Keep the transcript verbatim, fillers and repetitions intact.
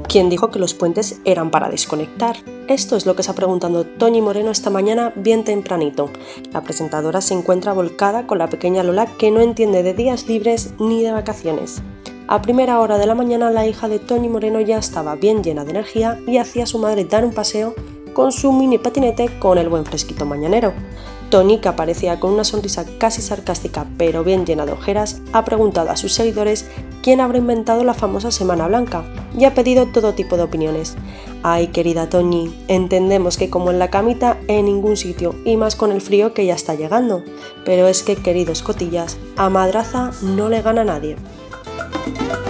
¿Quién dijo que los puentes eran para desconectar? Esto es lo que está preguntando Toñi Moreno esta mañana bien tempranito. La presentadora se encuentra volcada con la pequeña Lola, que no entiende de días libres ni de vacaciones. A primera hora de la mañana la hija de Toñi Moreno ya estaba bien llena de energía y hacía a su madre dar un paseo con su mini patinete con el buen fresquito mañanero. Toñi, que aparecía con una sonrisa casi sarcástica pero bien llena de ojeras, ha preguntado a sus seguidores quién habrá inventado la famosa Semana Blanca y ha pedido todo tipo de opiniones. Ay, querida Toñi, entendemos que como en la camita en ningún sitio y más con el frío que ya está llegando, pero es que, queridos cotillas, a madraza no le gana nadie.